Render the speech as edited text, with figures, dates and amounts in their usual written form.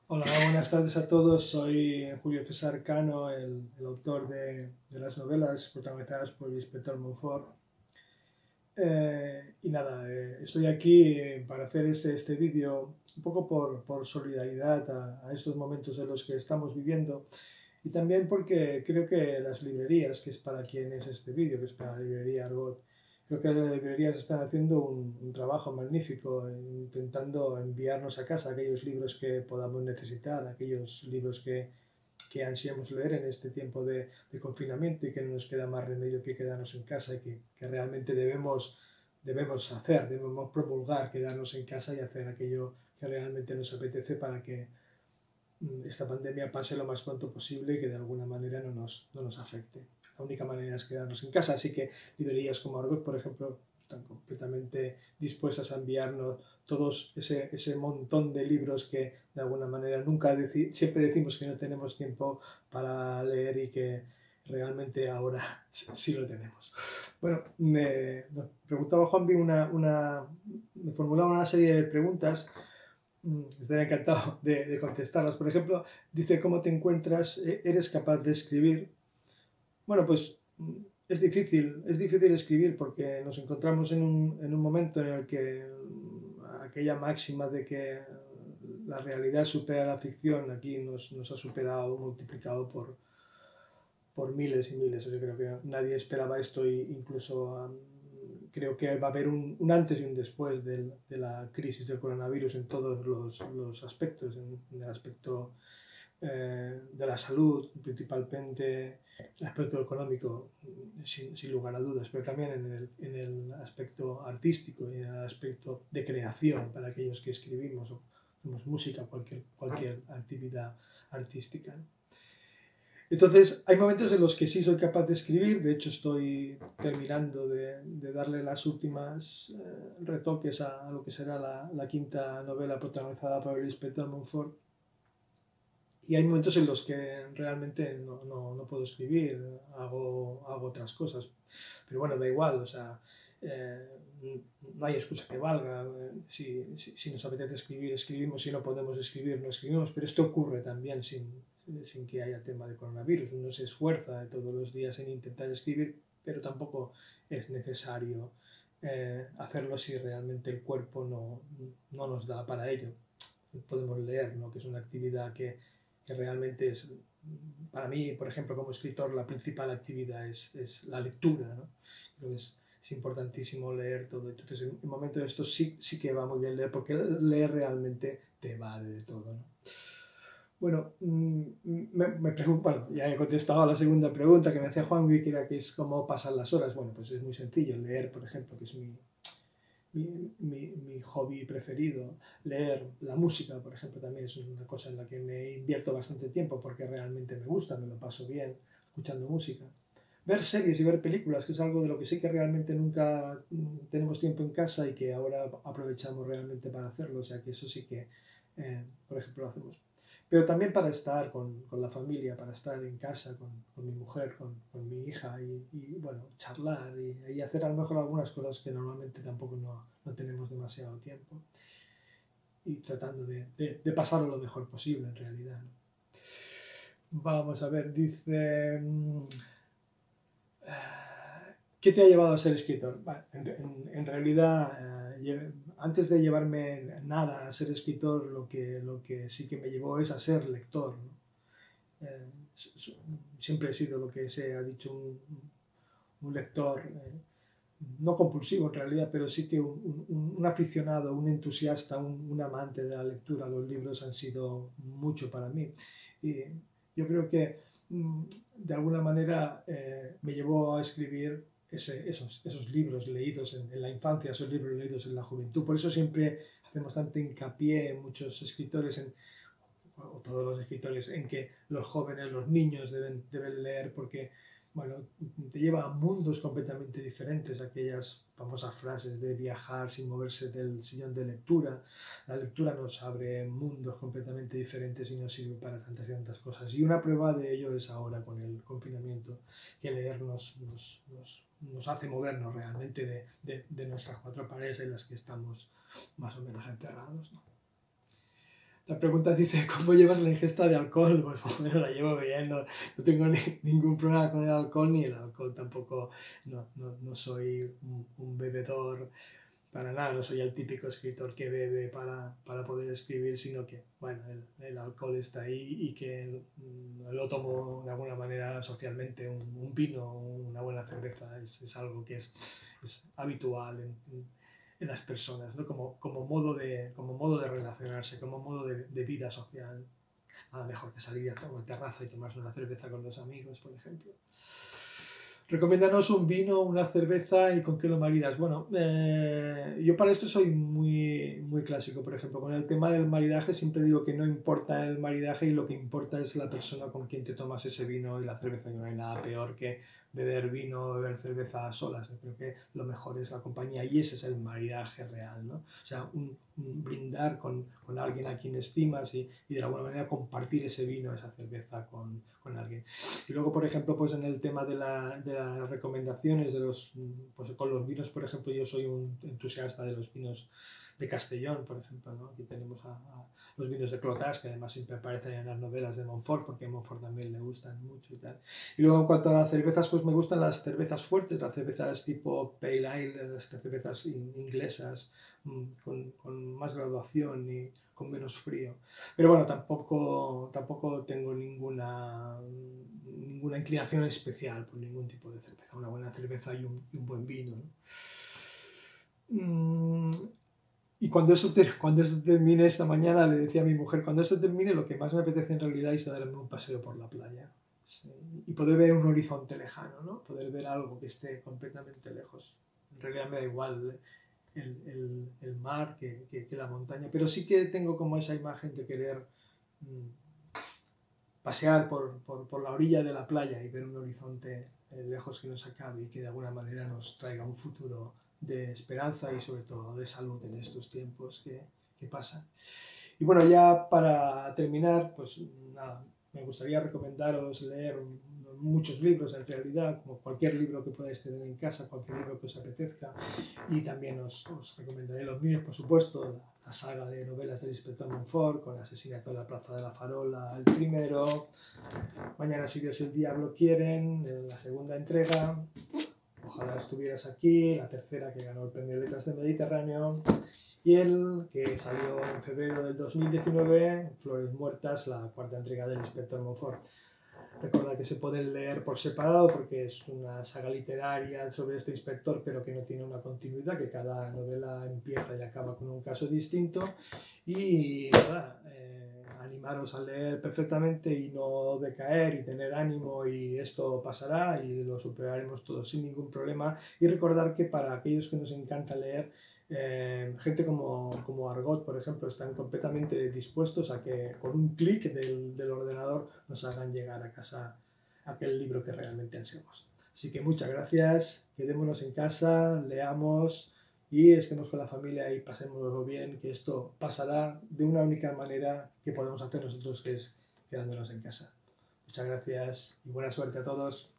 Hola, buenas tardes a todos. Soy Julio César Cano, el autor de las novelas protagonizadas por el inspector Montfort. Y nada, estoy aquí para hacer este vídeo un poco por solidaridad a estos momentos en los que estamos viviendo y también porque creo que las librerías, que es para quien es este vídeo, que es para la librería Argot, creo que las librerías están haciendo un trabajo magnífico intentando enviarnos a casa aquellos libros que podamos necesitar, aquellos libros que ansiamos leer en este tiempo de confinamiento y que no nos queda más remedio que quedarnos en casa y que realmente debemos hacer, debemos promulgar, quedarnos en casa y hacer aquello que realmente nos apetece para que esta pandemia pase lo más pronto posible y que de alguna manera no nos afecte. La única manera es quedarnos en casa, así que librerías como Argot, por ejemplo, están completamente dispuestas a enviarnos todos ese montón de libros que de alguna manera siempre decimos que no tenemos tiempo para leer y que realmente ahora sí lo tenemos. Bueno, me preguntaba Juanvi me formulaba una serie de preguntas. Estaría encantado de contestarlas. Por ejemplo, dice, ¿cómo te encuentras? ¿Eres capaz de escribir? Bueno, pues es difícil escribir porque nos encontramos en un momento en el que aquella máxima de que la realidad supera la ficción aquí nos ha superado, multiplicado por miles y miles. Yo creo que nadie esperaba esto e incluso creo que va a haber un antes y un después de la crisis del coronavirus en todos los aspectos, en el aspecto de la salud, principalmente el aspecto económico, sin lugar a dudas, pero también en el aspecto artístico y en el aspecto de creación para aquellos que escribimos o hacemos música, cualquier actividad artística, ¿no? Entonces, hay momentos en los que sí soy capaz de escribir, de hecho estoy terminando de darle las últimas retoques a lo que será la quinta novela protagonizada por el inspector Montfort, y hay momentos en los que realmente no puedo escribir, hago otras cosas, pero bueno, da igual, o sea, eh, no hay excusa que valga, si nos apetece escribir, escribimos, si no podemos escribir, no escribimos, pero esto ocurre también sin que haya tema de coronavirus. Uno se esfuerza todos los días en intentar escribir, pero tampoco es necesario hacerlo si realmente el cuerpo no nos da para ello. Podemos leer, ¿no? Que es una actividad que realmente es, para mí, por ejemplo, como escritor, la principal actividad es la lectura, ¿no? Creo que es importantísimo leer todo. Entonces, en momentos de estos sí que va muy bien leer, porque leer realmente te vale de todo, ¿no? Bueno, bueno, ya he contestado a la segunda pregunta que me hacía Juan, que era que es cómo pasan las horas. Bueno, pues es muy sencillo, leer, por ejemplo, que es mi hobby preferido. Leer la música, por ejemplo, también es una cosa en la que me invierto bastante tiempo porque realmente me gusta, me lo paso bien escuchando música. Ver series y ver películas, que es algo de lo que sí que realmente nunca tenemos tiempo en casa y que ahora aprovechamos realmente para hacerlo, o sea que eso sí que, por ejemplo, lo hacemos. Pero también para estar con la familia, para estar en casa con mi mujer, con mi hija bueno, charlar y hacer a lo mejor algunas cosas que normalmente tampoco no tenemos demasiado tiempo y tratando de pasarlo lo mejor posible en realidad, ¿no? Vamos a ver, dice... ¿Qué te ha llevado a ser escritor? Bueno, en realidad, antes de llevarme nada a ser escritor, lo que sí que me llevó es a ser lector, ¿no? Eh, Siempre he sido lo que se ha dicho un lector, no compulsivo en realidad, pero sí que un aficionado, un entusiasta, un amante de la lectura. Los libros han sido mucho para mí. Y yo creo que de alguna manera me llevó a escribir esos libros leídos en la infancia, esos libros leídos en la juventud. Por eso siempre hacemos tanto hincapié en muchos escritores, o todos los escritores, en que los jóvenes, los niños deben leer porque, bueno, te lleva a mundos completamente diferentes, aquellas famosas frases de viajar sin moverse del sillón de lectura. La lectura nos abre mundos completamente diferentes y nos sirve para tantas y tantas cosas. Y una prueba de ello es ahora con el confinamiento, que leer nos hace movernos realmente de nuestras cuatro paredes en las que estamos más o menos enterrados, ¿no? La pregunta dice, ¿cómo llevas la ingesta de alcohol? Pues bueno, la llevo bien, no tengo ningún problema con el alcohol, ni el alcohol tampoco, no soy un bebedor para nada, no soy el típico escritor que bebe para poder escribir, sino que, bueno, el alcohol está ahí y que lo tomo de alguna manera socialmente, un vino, una buena cerveza, es algo que es habitual en las personas, ¿no? Como modo de relacionarse, como modo de vida social. Nada mejor que salir a una terraza y tomarse una cerveza con los amigos, por ejemplo. Recomiéndanos un vino, una cerveza y con qué lo maridas. Bueno, yo para esto soy muy clásico. Por ejemplo, con el tema del maridaje siempre digo que no importa el maridaje y lo que importa es la persona con quien te tomas ese vino y la cerveza. No hay nada peor que beber vino o beber cerveza a solas. Yo creo que lo mejor es la compañía y ese es el maridaje real, ¿no? O sea, un brindar con alguien a quien estimas y de alguna manera compartir ese vino, esa cerveza con alguien. Y luego, por ejemplo, pues en el tema de las recomendaciones pues con los vinos, por ejemplo, yo soy un entusiasta de los vinos de Castellón, por ejemplo, ¿no? Aquí tenemos los vinos de Clotas, que además siempre aparecen en las novelas de Montfort, porque a Montfort también le gustan mucho y tal. Y luego en cuanto a las cervezas, pues me gustan las cervezas fuertes, las cervezas tipo Pale Ale, las cervezas inglesas, con más graduación y con menos frío. Pero bueno, tampoco tengo ninguna inclinación especial por ningún tipo de cerveza. Una buena cerveza y un buen vino, ¿no? Y cuando eso termine esta mañana, le decía a mi mujer, cuando eso termine, lo que más me apetece en realidad es darme un paseo por la playa. Sí. Y poder ver un horizonte lejano, ¿no? Poder ver algo que esté completamente lejos. En realidad me da igual el mar que la montaña, pero sí que tengo como esa imagen de querer pasear por la orilla de la playa y ver un horizonte lejos que nos acabe y que de alguna manera nos traiga un futuro de esperanza y sobre todo de salud en estos tiempos que pasan. Y bueno, ya para terminar, pues nada, me gustaría recomendaros leer muchos libros en realidad, como cualquier libro que podáis tener en casa, cualquier libro que os apetezca, y también os recomendaré los míos, por supuesto, la saga de novelas del inspector Montfort, con Asesinato en la Plaza de la Farola, el primero, Mañana si Dios y el Diablo quieren, la segunda entrega, Ojalá estuvieras aquí, la tercera que ganó el premio Letras del Mediterráneo, y el que salió en febrero del 2019, Flores Muertas, la cuarta entrega del inspector Montfort. Recordad que se pueden leer por separado porque es una saga literaria sobre este inspector, pero que no tiene una continuidad, que cada novela empieza y acaba con un caso distinto. Y nada, animaros a leer perfectamente y no decaer y tener ánimo, y esto pasará y lo superaremos todos sin ningún problema. Y recordar que para aquellos que nos encanta leer, gente como Argot, por ejemplo, están completamente dispuestos a que con un clic del ordenador nos hagan llegar a casa aquel libro que realmente ansiamos. Así que muchas gracias, quedémonos en casa, leamos y estemos con la familia y pasémoslo bien, que esto pasará de una única manera que podemos hacer nosotros, que es quedándonos en casa. Muchas gracias y buena suerte a todos.